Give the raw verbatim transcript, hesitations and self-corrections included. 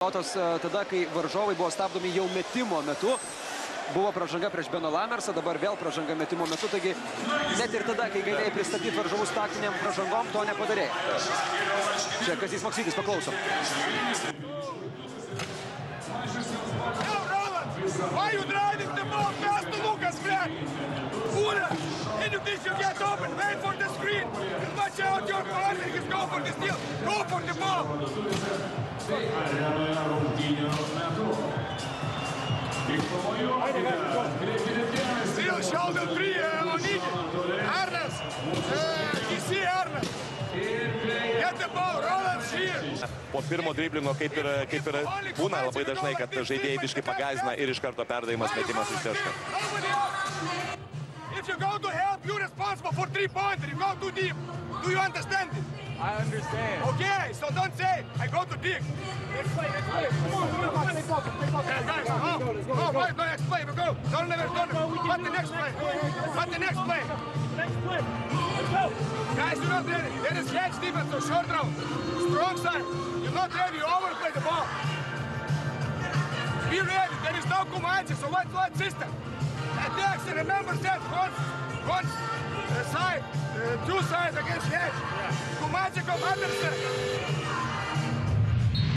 Tada, kai varžovai buvo stabdomi jau metimo metu, buvo pražanga prieš Beno Lamersą, dabar vėl pražanga metimo metu, taigi net ir tada, kai galėjai pristabdyti varžovus taktiniam pražangom, to nepadarėjai. Čia Kazys Maksvytis, paklausom. Why are you driving the ball past the Lucas flag? Ura! And you think you get open, wait for the screen. And watch out your partner, he's go for the steal. Go for the ball. Still shoulder three uh, on it. Arnas, uh, you see Arnas. Get the ball, Roland here. Po pirmo driblingo, kaip ir, kaip ir būna labai dažnai, kad žaidėjai biškai pagazina ir iš karto perdavimas metimas iš taško. If you go to help, you're responsible for three-pointer. You go too deep. Do you understand it? I understand. Okay, so don't say, I go too deep. Let's play, let's play. Come on, come on, take off, take off. Yeah, guys, go, go, go, go, next play, go. Don't never, don't, what the next play? What the next play? Next play. Let's go. Guys, you're not ready. There is catch defense, so short round. Strong side. You're not ready, you overplay the ball. Be ready, there is no command, so what's what system? Attacks, remember that, one, one uh, side, uh, two sides against hedge. Command, come under